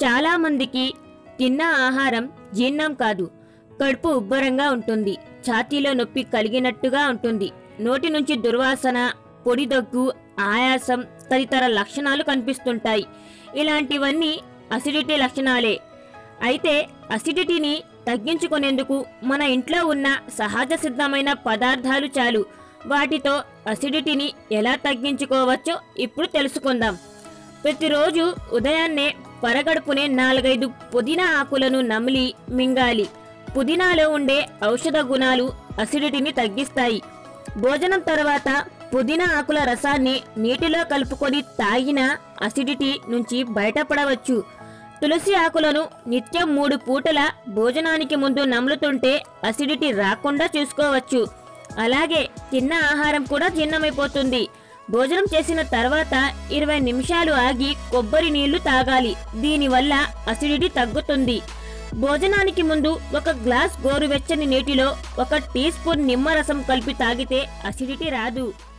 చాలా మందికి తిన్న ఆహారం జీర్ణం కాదు, కడుపు ఉబ్బరంగా ఉంటుంది, ఛాతీలో నొప్పి కలిగినట్టుగా ఉంటుంది, నోటి నుంచి దుర్వాసన, పొడి దగ్గు, ఆయాసం తదితర లక్షణాలు కనిపిస్తుంటాయి. ఇలాంటివన్నీ అసిడిటీ లక్షణాలే. అయితే అసిడిటీని తగ్గించుకునేందుకు మన ఇంట్లో ఉన్న సహజ సిద్ధమైన పదార్థాలు చాలు. వాటితో అసిడిటీని ఎలా తగ్గించుకోవచ్చో ఇప్పుడు తెలుసుకుందాం. ప్రతిరోజు ఉదయాన్నే పరగడుపునే 4-5 పుదీనా ఆకులను నమిలి మింగాలి. పుదీనాలో ఉండే ఔషధ గుణాలు అసిడిటీని తగ్గిస్తాయి. భోజనం తర్వాత పుదీనా ఆకుల రసాన్ని నీటిలో కలుపుకొని తాగినా అసిడిటీ నుంచి బయటపడవచ్చు. తులసి ఆకులను నిత్యం 3 పూటల భోజనానికి ముందు నములుతుంటే అసిడిటీ రాకుండా చూసుకోవచ్చు. అలాగే తిన్న ఆహారం కూడా జీర్ణమైపోతుంది. భోజనం చేసిన తర్వాత 20 నిమిషాలు ఆగి కొబ్బరి నీళ్లు తాగాలి. దీనివల్ల అసిడిటీ తగ్గుతుంది. భోజనానికి ముందు 1 గ్లాస్ గోరువెచ్చని నీటిలో 1 టీ స్పూన్ నిమ్మరసం కలిపి తాగితే అసిడిటీ రాదు.